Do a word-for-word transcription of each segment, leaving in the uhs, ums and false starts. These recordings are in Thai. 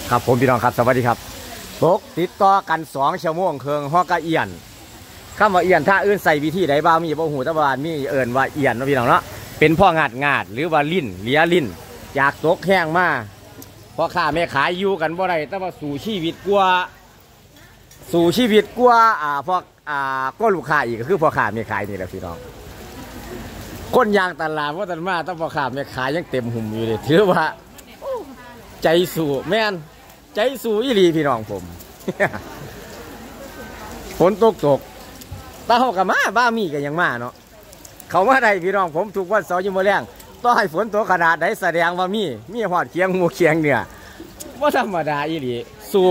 ครับผมพี่น้องครับสวัสดีครับตกติดต่อกันสองชั่วโมงเครื่องฮอกกะเอียนคำว่าเอียนถ้าอื่นใส่วิธีใดบ้างมีบ่หูตะวันมีเอิญว่าเอียนนะพี่น้องเนาะเป็นพ่องาดงาดหรือว่าลิ้นเลียลิ้นจากตกแห้งมาพ่อค้าแม่ขายอยู่กันบ่ได้แต่ว่าสู่ชีวิตกว่าสู่ชีวิตกว่าอ่าพวกอ่าก็ลูกค้าอีกก็คือพ่อค้าแม่ขายนี่แหละพี่น้องคนยางตลาดว่าตันมาต้องพ่อค้าแม่ขายยังเต็มหุ่มอยู่เลยถือว่าใจสู่แม่นใจสู่อีหลีพี่น้องผมฝนตกตกตาเขากับมาบ้ามีกันยังมาเนาะเขามาได้พี่น้องผมทุกวันเสาร์ยิ่งมาแรงต้องให้ฝนตกขนาดไหนแสดงว่ามีมีหอดเคียงหมูเคียงเนี่ยว่าธรรมดาอีหลีสู่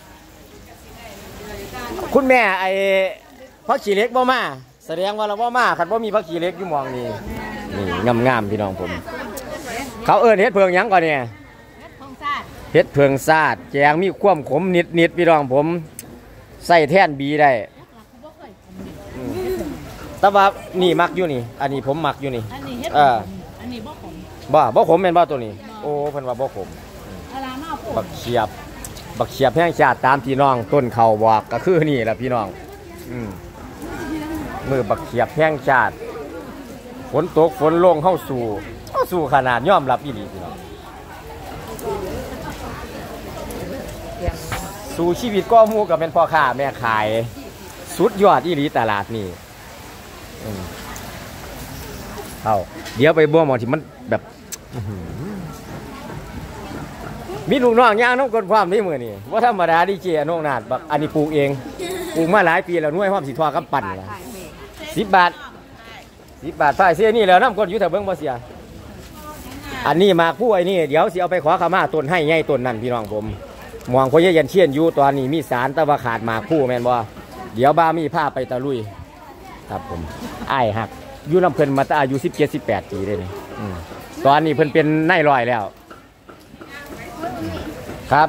คุณแม่ไอ้พักขี้เล็กบ่มาแสดงว่าเราบ่มาขันบ่มีพักขี้เล็กอยู่มองนี่นี่งามงามพี่น้องผมเขาเอิ้นเฮ็ดเพิงยังก่อนเนี่ยเฮ็ดเพิงซาดแจงมีความขมนิดนิดพี่น้องผมใส่แท่นบีได้แต่ว่านี่มักอยู่นี่อันนี้ผมมักอยู่นี่เอออันนี้บ่ขมบ่บ่ขมเป็นบ่ตัวนี้โอ้เพิ่นว่าบ่ขมบักเขียบบักเขียบแห้งชาติตามพี่น้องต้นเขาบอกก็คือนี่แหละพี่น้องอืมมือบักเขียบแห้งชาติฝนตกฝนลงเข้าสู่เข้าสู่ขนาดยอมรับอีหลีพี่น้องสู่ชีวิตก็มูกับเป็นพ่อค้าแม่ขายสุดยอดอีหลีตลาดนี่เอาเดี๋ยวไปบ่มองที่มันแบบมีลูกน้องย่างน้องกดความได้เหมือนนี่ว่าธรรมดาดีเจน้องนาดแบบอันนี้ปลูกเองปลูกมาหลายปีแล้วนุ่ยความสีทอกับปั่นละสิบบาทสิบบาทฝ่ายเสียนี่แล้วน้ำกดอยู่แถวเบิ้งบ่เสียอันนี้มาผู้ไอ้นี่เดี๋ยวสิเอาไปขอขมาต้นให้ใหญ่ต้นนั่นพี่น้องผมมองพ่อเยันเชียนอยู่ตอนนี้มีสารตะวันขาดมาผู้แมนบ่เดี๋ยวบ้ามีผ้าไปตะลุยครับผมไอ้หักอยู่น้ำเพลินมาตั้งอายุสิบเจ็ดสิบแปดปีเลยนี่ตอนนี้เพิ่นเป็นนายลอยแล้วครับ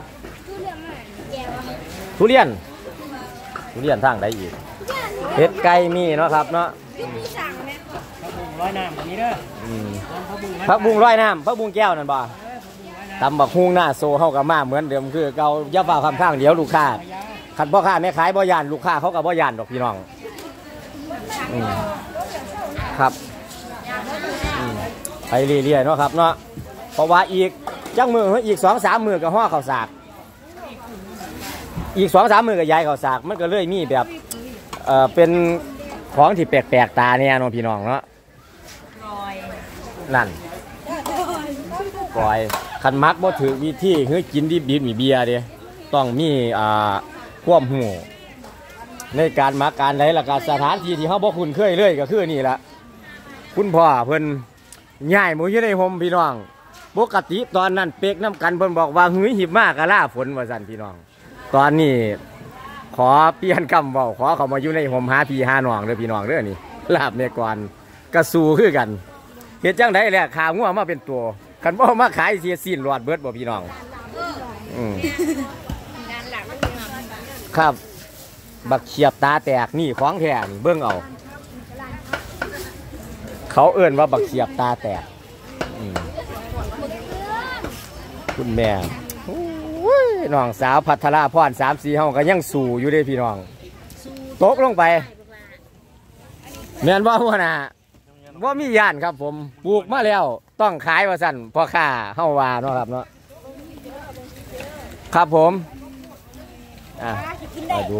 ทุเรียนทุเรียนทางใดอีกเห็ดไก่มีเนาะครับเนาะร้อยน้ำแบบนี้เด้อพักบุ้งร้อยน้ำพักบุ้งแก้วนั่นบ่ตำบักฮุ้งหน้าโซ่เข้ากับมาเหมือนเดิมคือเกาย่าฝ่าคำข้างเดี๋ยวลูกค้าขัดพ่อค้าแม่ขายบ่ยานลูกค้าเขากับบ่ยานดอกพี่น้องครับไปเรื่อยๆเนาะครับเนาะเพราะว่าอีกจังมืออีกสองสามมือกับห่อข้าวสากอีกสองสามมือกับยายข้าวสากมันก็เลยมีแบบเอ่อเป็นของที่แปลกๆตาเนี่ยน้องพี่น้องเนาะนั่นปล่อยขันมักบ่ถือวิธีเฮ้ยกินดิบๆมีเบียร์เดียต้องมีอ่าความหูในการมักการใดละการสถานที่ที่เขาบ่คุ้นเคยเลยก็คือนี่แหละคุณพ่อเพิ่นง่ายหมูอยู่ในห่มพี่น้องปกติตอนนั้นเป๊กน้ำกันเพิ่นบอกว่าหื้อหิบมากกะล่าฝนว่าสั่นพี่น้องตอนนี้ขอเปลี่ยนคำบอกขอเขามาอยู่ในห่มหาพี่หาหนองเลยพี่น้องเด้อนี่ลาบเมียก่อนกระสูคือกันเห็นจังไดแหละขางัวมาเป็นตัวขันบ่มาขายเสียสิ้นหลอดเบิดบ่พี่น้องครับบักเฉียบตาแตกนี่ของแท้นี่เบิ้งเอาเขาเอิ่นว่าบักเฉียบตาแตกคุณแม่น้องสาวพัทราพรสามสี่ห้องก็ยังสู่อยู่ได้พี่น้องตกลงไปแม่นว่าหัวหน้าว่ามีย่านครับผมปลูกมาแล้วต้องขายว่าสั่นพ่อค้าเฮาว่าเนาะครับเนาะครับผมอ่ะไปดู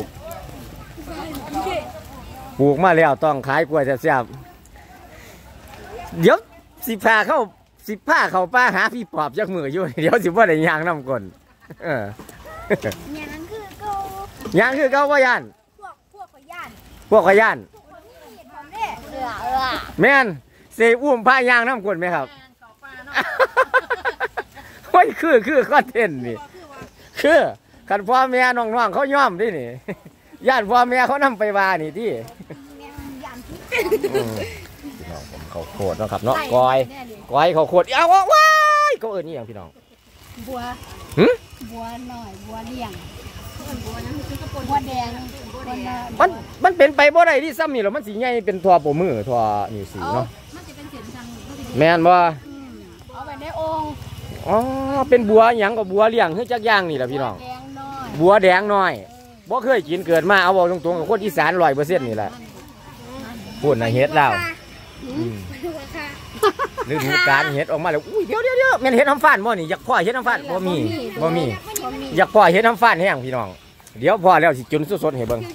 ปลูกมาแล้วต้องขายกล้วยแซ่บๆเดี๋ยวสิพาเข้าสิพาเข้าป้าหาพี่ปอบยักมืออยู่เดี๋ยวสิว่าได้ยางน้ำก้นเออยางคือเก่ายางคือเก่าว่าย่านพวกพวกขย่านพวกขย่านแม่นเสียอุ้มผ้ายางน้ำก้นไหมครับไม่คือคือคอนเทนต์นี่คือขันพ่อแม่น้องๆเขาย่อมดินี่ญาติพ่อแม่เขานำไปวานี่ที่ผมเขาโคตรนะครับเนาะกอยกอยเขาโคตรเอาว้ายเขาเอิญนี่อย่างพี่น้องบัวบัวหน่อยบัวเลี้ยงบัวแดงมันมันเป็นไปบ่ได้ที่ซ้ำนี่หรอมันสีใหญ่เป็นทัวโปมือทัวนี่สีเนาะแม่นบ่เอาไปในองค์อ๋อเป็นบัวหยังกับบัวเลี้ยงคือจักอย่างนี่แหละพี่น้องบัวแดงน้อยบ่เคยกินเกิดมาเอาบอกตรงๆกับคนอีสานร้อยเปอร์เซ็นต์นี่แหละพูดนะเฮ็ดแล้วฤดูกาลเฮ็ดออกมาแล้วอุ้ยเดี๋ยวเดี๋ยวเดี๋ยวแม่นเฮ็ดน้ำฟ้านบ่นี่อยากพ่อเฮ็ดน้ำฟ้านบ่มีบ่มีอยากพ่อเฮ็ดน้ำฟ้านแห้งพี่น้องเดี๋ยวพ่อแล้วสิจุนสดๆให้เบิ่ง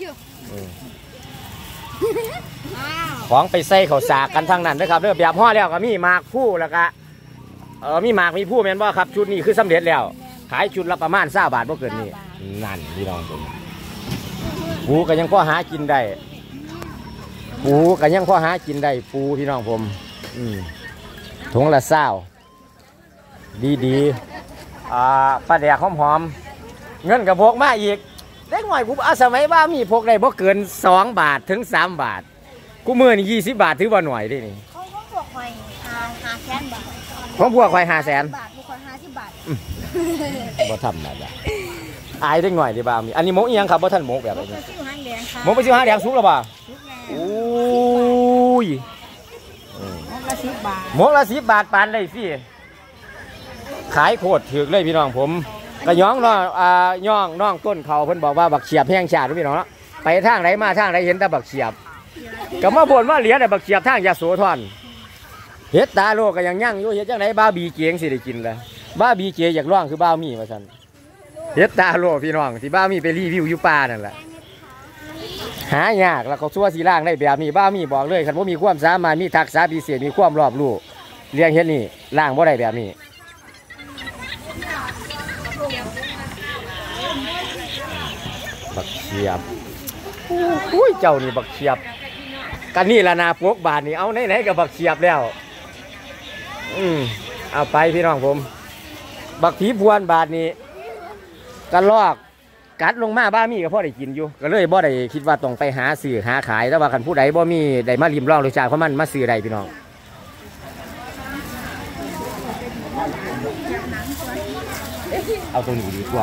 ของไปใส่ข้าวสากกันทั้งนั้นนะครับเด้อแบบห่อแล้วก็มีหมากผู้แล้วก็เออมีหมากมีผู้แม่นบ่ครับชุดนี้คือสำเร็จแล้วขายชุดละประมาณสามบาทบ่เกินนี่นั่นพี่น้องผมปูก็ยังพอหากินได้ปูก็ยังพอหากินได้ปูพี่น้องผมอืมถุงละเศร้าดีดีอ่าปลาแดกหอมหอมเงินกับพกมาอีกเล็กหน่อยกูเอาสมัยว่ามีพกได้บ่เกินสองบาทถึงสามบาทกูมือนี่ยี่สิบบาทถือว่าหน่อยดินี่เขาเขาพวกหอยหาหาแสนบาทของพวกหอยห้าแสนบาทพวกหอยห้าสิบบาทบ่ทำนะจ๊ะอายได้หน่อยดิบ้ามีอันนี้มกอีหยังครับบ่ท่านมกแบบนี้มกไปซื้อหางแดงสุกแล้วป่ะโอ้ยมกละสิบบาทมกละสิบบาทปานได้สิขายโคตรถือเลยพี่น้องผมกระย่องน้องอ่าย่องน้องต้นเขาเพิ่นบอกว่าบักเฉียบแห้งชาติพี่น้องเนาะไปทางไหนมาทางไหนเห็นแต่บักเฉียบก็มาบ่นว่าเหลียแต่บักเฉียบทางยาโสธรเฮ็ดตาโลก็ยังยั่งอยู่เฮ็ดจังไหนบ้าบีเกียงสิได้กินเลยบ้าบีเกียอยากร้องคือบ้ามีว่าซั่นเฮ็ดตาโลพี่น้องที่บ้ามีไปรีวิวอยู่ป่านั่นแหละหายากแล้วเขาซัวสีล่างได้แบบนี้บ้ามีบอกเลยคันว่ามีความสามารถมีทักษะพิเศษมีความรอบรู้เลี้ยงเฮ็ดนี่ล่างบ่ได้แบบนี้บักเฉียบอุ้ยเจ้านี่บักเฉียบกันนี่ละนาพวกบาทนี่เอาไหนๆกับบักเฉียบแล้วอืมเอาไปพี่น้องผมบักผีพวนบาทนี้กันลอกกัดลงมาบ้ามีก็พ่อได้กินอยู่ก็เลยบ่ได้คิดว่าต้องไปหาสื่อหาขายแต่ว่าคันผู้ใดบ่มีได้มาริมลองรสชาติของมันมาซื้อได้พี่น้องเอาตัวนี้ดีกว่า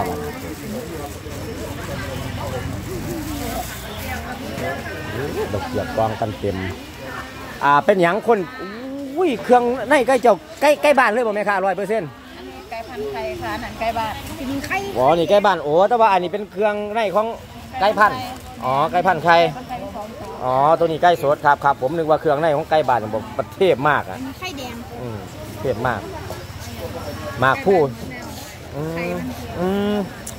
บักเฉียบกองกันเต็มอ่าเป็นอย่างคนอุ้ยเครื่องในใกล้เจ้าใกล้ใกล้บ้านเลยบ่แม่ค่ะร้อยเปอร์เซ็นต์ไก่พันไข่ค่ะนั่นไก่บ้านกินไข่อ๋อนี่ไก่บ้านโอ้แต่ว่าอันนี้เป็นเครื่องในของไก่พันอ๋อไก่พันไข่อ๋อตัวนี้ไก่สดครับครับผมนึกว่าเครื่องในของไก่บ้านผมประเทศมากอ่ะไข่แดงอืมเทพมากมากพูดอืมอืม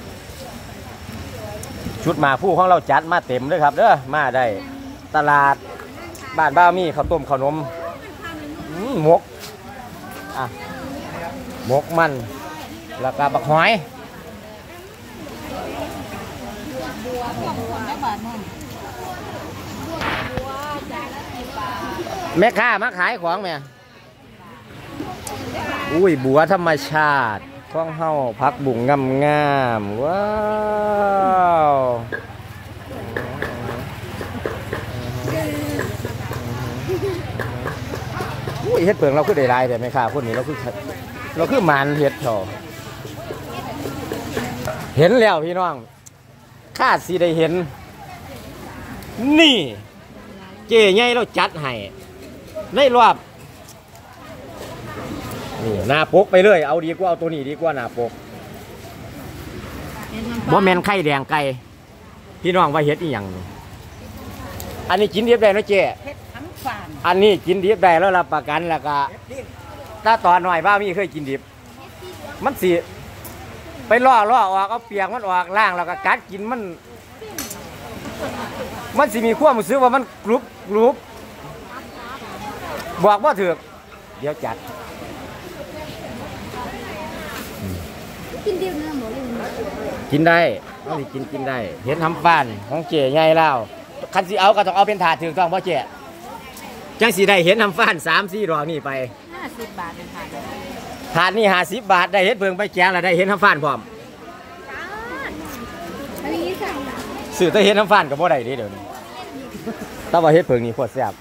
ชุดมาผู้ของเราจัดมาเต็มเลยครับเด้อมาได้ตลาดบ้านบ้ามีข้าวต้มขนมหมกอ่ะหมกมันแล้วก็บักหอยแม่ค้ามาขายของแม่อุ้ยบัวธรรมชาติข้องเฮาพักบุ่งงามงามว้าวอุ้ยเฮ็ดเปิงเราคือได้ลายแต่ไม่ค่ะคนนี้เราคือเราคือมันเฮ็ดเถอะเห็นแล้วพี่น้องคาดสิได้เห็นนี่เจ๊ใหญ่เราจัดให้ในรอบนี่หน้าปกไปเลยเอาดีกว่าเอาตัวนี้ดีกว่าหน้าปกบ่แม่นไข่แดงไก่พี่น้องว่าเฮ็ดอีหยังอันนี้กินดิบได้นะเจ๊อันนี้กินดิบได้แล้วรับประกันแล้วก็ถ้าตอนหน่อยบ้ามีเคยกินดิบมันสิไปล่อล่อออกเอาเปียกมันออกล่างแล้วก็กัดกินมันมันสิมีขั้วมันซื้อว่ามันกรุบกรุบบอกว่าถือเดี๋ยวจัดกินดิบนะหมอเลยกินได้ต้องกินกินได้เห็นทำฟันของเจ๊ใหญ่แล้วคันสิเอาก็ต้องเอาเป็นถาดถือต้องเพราะเจ๊จังสีได้เห็นทำฟันสามสี่ดอกนี่ไปห้าสิบบาทเป็นถาดถาดนี่ห้าสิบบาทได้เห็นเพิงไปแกงแล้วได้เห็นทำฟันพร้อมสื่อถ้าเห็นทำฟันกับบ่ได้เดี๋ยวนี้ต้องว่าเห็ดเพิงนี่โคตรแซ่บ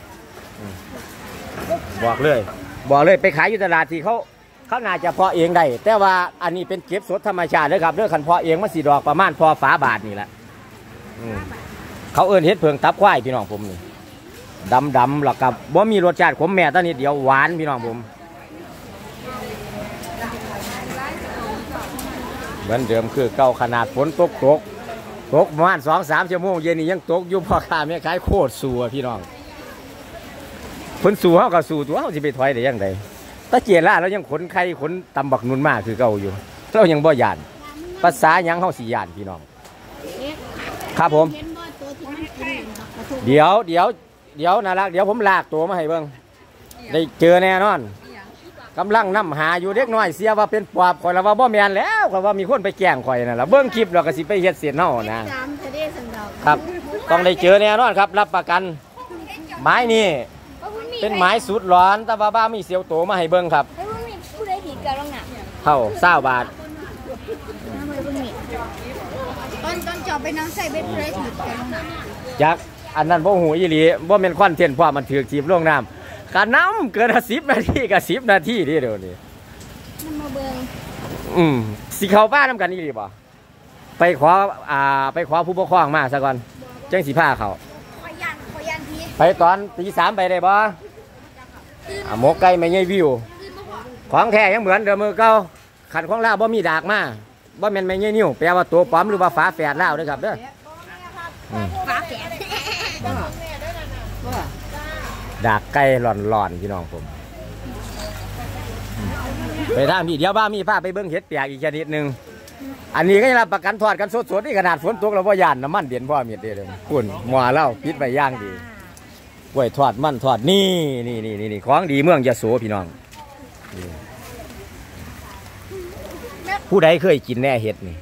บอกเลยบอกเลยไปขายอยู่ตลาดที่เขาเขาน่าจะเพาะเองได้แต่ว่าอันนี้เป็นเก็บสดธรรมชาติเลยครับเรื่องขันเพาะเองมันสีดอกประมาณพอฝาบาทนี่แหละเขาเอิ้นเห็ดเพิงตับควายพี่น้องผมนี่ดำดำหลักกับบ่มีรสชาติขมแม่ตอนนี้เดียวหวานพี่น้องผมเหมือนเดิมคือเก่าขนาดฝนตกตกตกประมาณสองสามชั่วโมงเย็นนี้ยังตกอยู่พ่อค้าแม่ขายโคตรสัวพี่น้องคนสัวเขาก็สู้ตัวเขาจะไปถอยได้ยังไงตะเกียร่าเรายังขนไข่ขนตำบักนุนมากคือเก่าอยู่เรายังบ่หยานภาษายังเขาสี่หยานพี่น้องครับผมเดี๋ยวเดี๋ยวเดี๋ยวน่ารักเดี๋ยวผมลากตัวมาให้เบิ้งได้เจอแน่นอนกำลังนำหาอยู่เด็กน้อยเสียว่าเป็นปอบข่อยแล้วว่าบ่แมนแล้วข่อยว่ามีคนไปแกล้งข่อยนั่นแหละเบิ้งคลิปเราก็สิไปเฮ็ดเสียนเนาะนะครับต้องได้เจอแน่นอนครับรับประกันไม้นี่เป็นไม้สุดร้อนแต่ว่าบ้ามีเสียวโตมาให้เบิ้งครับเท่าเศร้าบาทตอนตอนจอบไปน้ำใส่เบ็ดเลยถือกันยักอันนั้นบ่หูอีหลีบ่เป็นควันเทียนเพราะมันถือจีบลงน้ำกะน้ำเกินสิบนาทีกับสิบนาทีนี่เดี๋ยวนี้มันมาเบิ่งอืมสิเข้าบ้านน้ำกันอีหลีบ่ไปขออ่าไปขอผู้ปกครองมาซะก่อนจังสิพาเขาขอยันขอยันทีไปตอนตีสามไปได้บ่อ่าหมกไก่ไม่ใหญ่วิวของแท้ยังเหมือนเดิมมือเก่าขันของลาวบ่มีดากมาบ่แม่นไม่ใหญ่นิ้วแปลว่าตัวปลอมหรือว่าฝาแฝดลาวเด้อครับเด้อฝาแฝดดากไก่หล่อนๆพี่น้องผมไปทางพี่เดี๋ยวบ้ามีผ้าไปเบิ้งเห็ดเปียกอีกชนิดหนึ่งอันนี้ก็จะรับประกันทอดกันสดๆนี่ขนาดฝนตกเราบ่ยานน้ำมันเด่นบ่มีเด่นปุ่นหม้อเหล้าพิษใบย่างดีกล้วยทอดมันทอดนี่นี่นี่นี่ของดีเมืองยะโสพี่น้องผู้ใดเคยกินแน่เห็ดนี่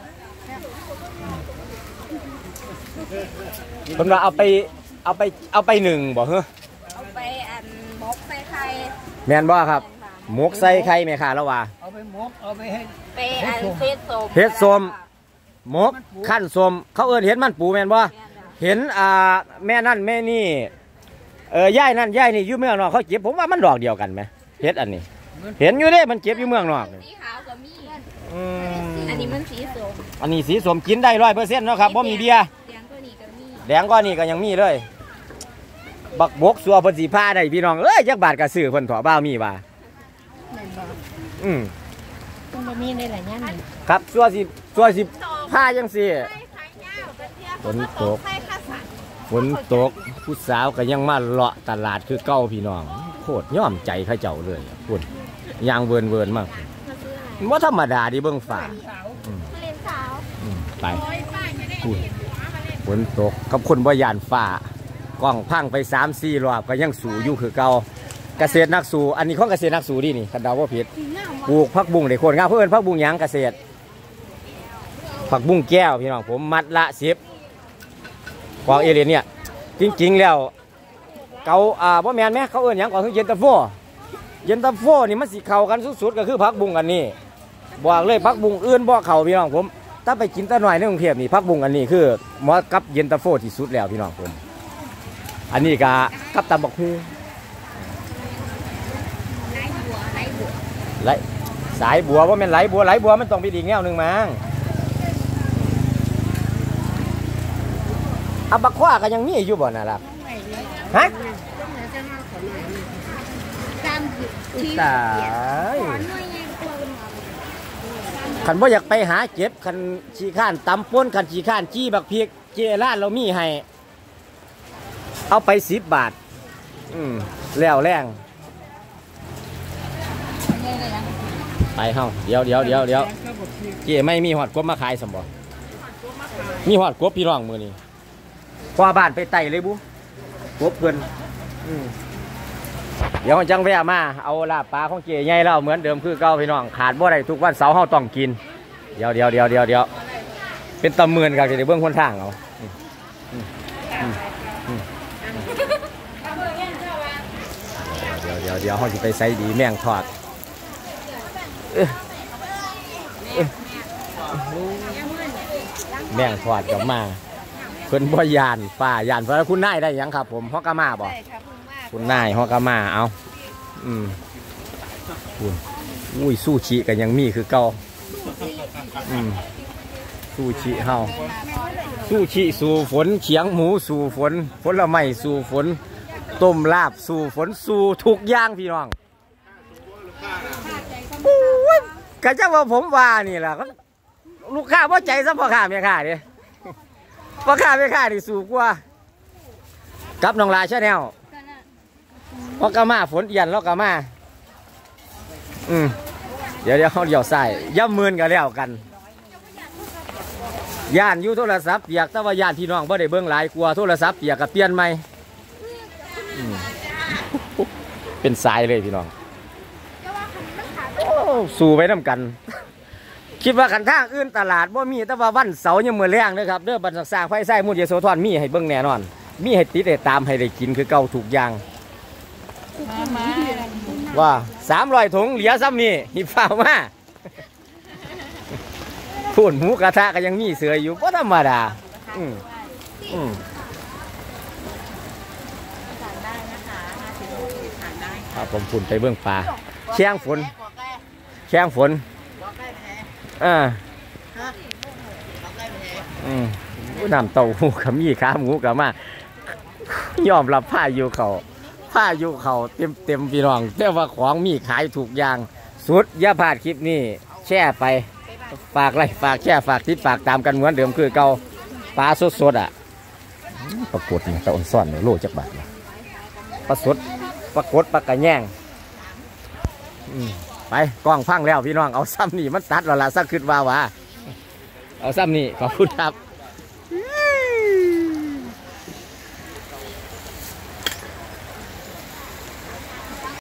คนว่าเอาไปเอาไปเอาไปหนึ่งบอกเหรอเอาไปอันมกใส่ไข่แมนบ่ครับหมกใส่ไข่แม่ค่ะแล้วว่าเอาไปมกเอาไปให้ไปอันเพชรส้มเพชรส้มหมกขั้นส้มเขาเอิ้นเห็นมันปูแมนบ่เห็นอ่าแม่นั่นแม่นี่เออย่ายนั่นย่ายนี่อยู่เมืองนอกเขาเก็บผมว่ามันดอกเดียวกันไหมเห็ดอันนี้เห็นอยู่เด้มันเก็บอยู่เมืองนอกสีขาวกับมีอันนี้มันสีส้มอันนี้สีส้มกินได้ร้อยเปอร์เซ็นต์เนาะครับเพราะมีเบียร์แดงก้อนนี่ก็ยังมีเลยบักบกสัวเพิ่นสีผ้าได้พี่น้องเอ้ยจักบาทกระสือเพิ่นถอบ้ามีว่าอืมต้องมีในหลายอย่างครับสัวสิสัวสิผ้ายังสิฝนตกฝนตกผู้สาวก็ยังมาเลาะตลาดคือเก้าพี่น้องโคตรย่อมใจข้าเจ้าเลยคุณยางเวินเวินมากว่าธรรมดาดิเบิ้งฝ่าไปคุณฝนตกกับคนบ่ยานฝ่ากล้องพังไปสามสี่รอบก็ยังสู่อยู่คือเก่าเกษตรนักสู่อันนี้ของเกษตรนักสู่ดินี่คันดาวว่าผิดปลูกผักบุ้งได้คนงามเพื่อนผักบุ้งยังเกษตรผักบุ้งแก้วพี่น้องผมมัดละสิบกองเอเลียนเนี่ยจริงๆแล้วเกาอ่าบ่แมนไหมเขาเอิ้นยังก่อนคือเย็นตาโฟเย็นตาโฟนี่มันสีเข่ากันสุดๆก็คือผักบุ้งอันนี้บอกเลยผักบุ้งอื่นบ่เข่าพี่น้องผมถ้าไปกินตะหน่อยในกรุงเทพนี่ผักบุ้งอันนี้คือเหมาะกับเย็นตาโฟที่สุดแล้วพี่น้องผมอันนี้ก็กับตำบักฮูไหลสายบัวว่ามันไหลบัวไหลบัวมันต้องไปดีแง่วหนึ่งมั้งอับบักขว้าก็ยังมีอยู่บ่น่ะล่ะฮะตายขันว่าอยากไปหาเก็บขันขี้ข้านตำป้นขันขี้ข้านจี้บักเพียกเจร้านเรามีให้เอาไปสิบบาทอืมแล้วแรงไปเฮ้าเดี๋ยวเดี๋ยวเดี๋ยวเดี๋ยวเจ๊ไม่มีหอดกบมาขายสมบ่มีหอดกบพี่น้องมือนี่คว้าบ้านไปไต่เลยบุกบเพื่อนเดี๋ยวจังแวะมาเอาลาบปลาของเจ๊ใหญ่แล้วเหมือนเดิมคือเก่าพี่น้องขาดบ่ได้ทุกวันเสาร์เฮาต้องกินเดี๋ยวเดี๋ยวเดี๋ยวเดี๋ยวเดี๋ยวเป็นตำเมือนกันเดี๋ยวเบื้องคนทางเอาเดี๋ยวเดี๋ยวเดี๋ยวเขาจะไปใส่ดีแมงทอดแมงทอดกับมาเพิ่นบ่ยานป่ายานเพราะคุณนายได้ยังครับผมฮอกกามาบ่คุณนายฮอกกามาเอาอืมอุ้ยซูชิกันยังมีคือเก่าอืมซูชิเฮาซูชิสู่ฝนเขียงหมูสู่ฝนผลไม้สู่ฝนต้มลาบสู่ฝนสู่ทุกอย่างพี่น้องกะจะว่าผมว่านี่แหละลูกค้าพ่อใจซะพ่อค้าแม่ค้าดิพ่อค้าแม่ค้าดิสูงกว่ากับน้องลาชาแนลพ่อกะมาฝนเอียนแล้วกะมาอืมเดี๋ยวเดี๋ยวเขาเดี๋ยวใส่ย่ำมืนกันแล้วกันย่านอยู่โทรศัพท์เปียกแต่ว่าย่านพี่น้องบ่ได้เบิ่งหลายกลัวโทรศัพท์เปียกกับเปลี่ยนใหม่เป็นสายเลยพี่น้องสู่ไปน้ำกันคิดว่าขันทางอื่นตลาดบ่มีแต่ว่าวันเสาร์ยังมือแรงเลยครับเด้อบันสักสร้างไฟไส้มุดเยโสธรมีให้เบิ่งแน่นอนมีให้ติดให้ตามให้ได้กินคือเก่าถูกอย่างว่าสามร้อยถุงเหลือซ้ำนี่หิบเฝ้ามาพูนหมูกระทะก็ยังมีเสืออยู่ก็ธรรมดาอืมอืมครับผมฝุ่นไปเบื้องป่าแข้งฝนแข้งฝนอ่าอืมน้ำเต้าหู้ขมิ้นขาหมูกับมายอมรับผ้าอยู่เขาผ้าอยู่เขาเต็มเต็มพี่น้องแต่ว่าของมีขายถูกอย่างสุดอย่าพลาดคลิปนี้แช่ไปฝากไลค์ฝากแช่ฝากติดฝากตามกันเหมือนเดิมคือเก่าปลาสดๆอ่ะปรากฏนี่ตะอ่อนซ่อนโลจักบาทปลาสดปรากฏปลากระแยงไปกล้องพังแล้วพี่น้องเอาซ้ำนี่มันตัดแล้วล่ะสักคืนว่าวะเอาซ้ำนี่ขอบคุณครับ